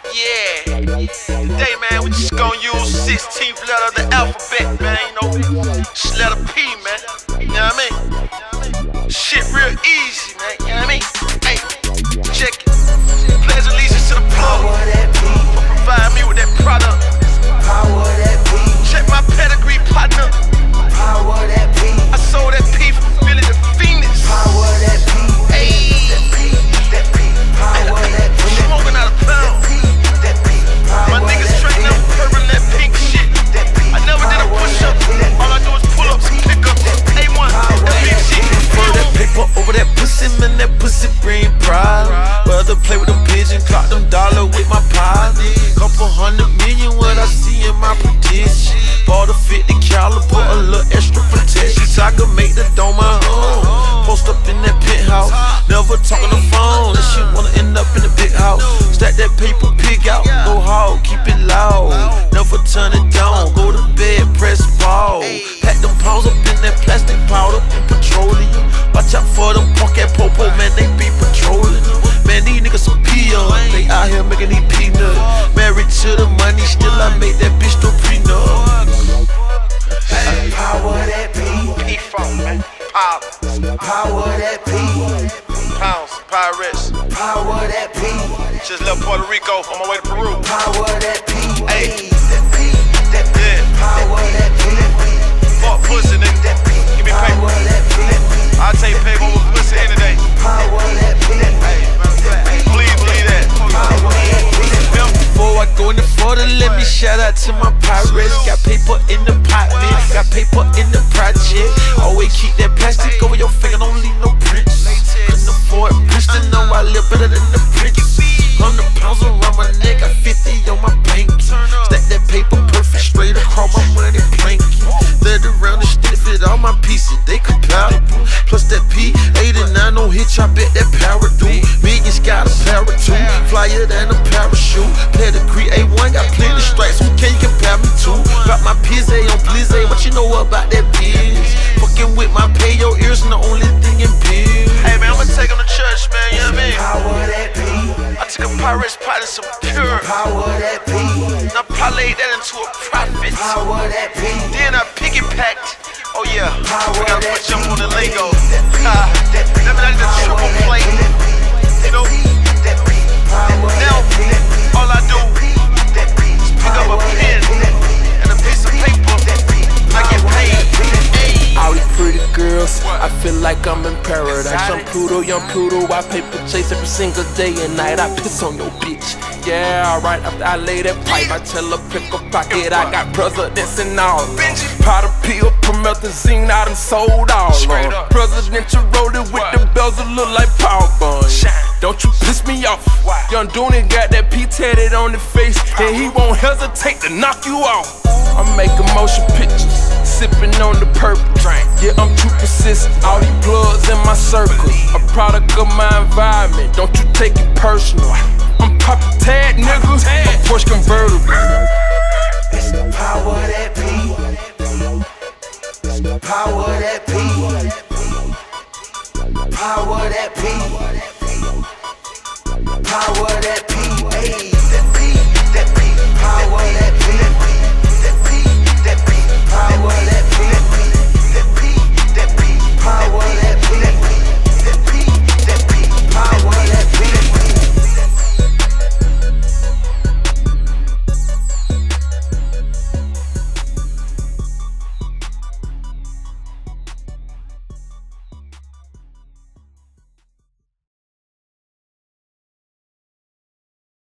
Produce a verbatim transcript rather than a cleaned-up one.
Yeah. Today, man, we just gonna use sixteenth letter of the alphabet, man. You know, just letter P, man. You know what I mean? Shit real easy, man. You know what I mean? Hey, check it. Pledge allegiance to the plug. For providing me with that product. Power that P. Check my pedigree, partner. Power that P. I sold that P for Billy the Phoenix. Power that P. Hey. That P. That P. Power that P. Smoking out of pound. That P. My niggas straight up purple that pink shit. I never did a push-up. All I do is pull-ups, pick-ups. A one, that big shit. For that paper over that pussy, man, that pussy bring pride. Rather play with them pigeons, clock them dollar with my pie. Couple hundred million, what I see in my petition. Bought a fifty caliber, a little extra protection. So I could make the dome my own. Post up in that penthouse, never talk on the phone. That shit wanna end up in the big house. Stack that paper, pig out, go hard, keep it loud. Never turn it down, go to bed, press ball. Pack them pounds up in that plastic powder and petroleum. Watch out for them punk at popo, man, they be patrolling. Man, these niggas some peons, they out here making these peanuts. Married to the money, still I make that bitch no prenup. Power that P. P-Funk, man. Power. Power that P. Pounds, Pirates. Power that P. Just left Puerto Rico on my way to Peru. Power that P. Hey. That P. That P. Yeah. Power that P. Fuck pussy, nigga. That P. Give me paper. Power that P. I'll take paper over pussy any day. Power that P. Hey, please believe that. Power that P. Before I go in the photo, let me shout out to my pirates. Got paper in the pot, man. Got paper in the project. Always keep that plastic over your finger, don't leave no prints. Couldn't afford Princeton, know I live better than the prince. Hundred pounds around my neck, got fifty on my bank. Stack that paper perfect, straight across my money plank. Third around the stick, fit all my pieces, they compatible. Plus that P eighty-nine, no hitch, I bet that power do. Millions got a parachute, flyer than a parachute. Pedigree A one, got plenty stripes, who can you compare me to? Got my Pizze on Blizzy, what you know about that biz? Fucking with my pay, your ears and the only thing in pills. Hey, man, I'm gonna take him to church, man, you know what I mean? Power that P. I took a Pirates pot and some pure. Power that P. And I parlayed that into a profit. Power that P. Then I piggy packed. Oh yeah, Power I gotta that put jump P. on the Lego. That P. Ah, That P. let me like the triple plate. You know, That P. Power now that P. all I do That P. is pick up a pen and a piece of paper. I get paid. Hey. All these pretty girls, I feel like I'm in paradise. I'm Pluto, young Pluto, I paper chase every single day and night. I piss on your bitch. Yeah, right after I lay that pipe, I tell her pick a pocket. I got presidents and all. Powder pill, promethazine, I done sold all. Presidential rolling with the bells that look like power buns. Don't you piss me off. Young Dooney got that P tatted on the face, and he won't hesitate to knock you off. I'm making motion pictures, sipping on the purple drink. Yeah, I'm too persistent. All these bloods in my circle, a product of my environment. Don't you take it personal.